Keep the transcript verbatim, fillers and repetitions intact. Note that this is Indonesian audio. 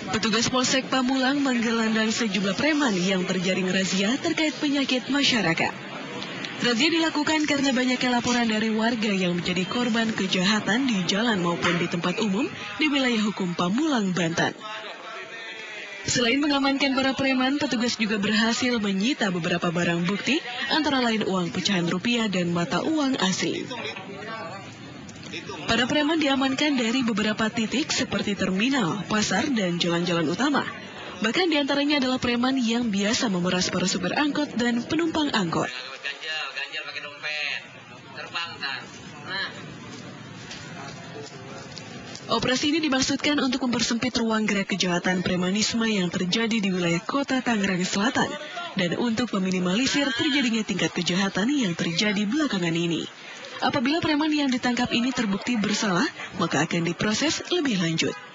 Petugas Polsek Pamulang menggelandang sejumlah preman yang terjaring razia terkait penyakit masyarakat. Razia dilakukan karena banyaknya laporan dari warga yang menjadi korban kejahatan di jalan maupun di tempat umum di wilayah hukum Pamulang, Banten. Selain mengamankan para preman, petugas juga berhasil menyita beberapa barang bukti, antara lain uang pecahan rupiah dan mata uang asli. Para preman diamankan dari beberapa titik seperti terminal, pasar, dan jalan-jalan utama. Bahkan diantaranya adalah preman yang biasa memeras para supir angkot dan penumpang angkot. Operasi ini dimaksudkan untuk mempersempit ruang gerak kejahatan premanisme yang terjadi di wilayah kota Tangerang Selatan dan untuk meminimalisir terjadinya tingkat kejahatan yang terjadi belakangan ini. Apabila preman yang ditangkap ini terbukti bersalah, maka akan diproses lebih lanjut.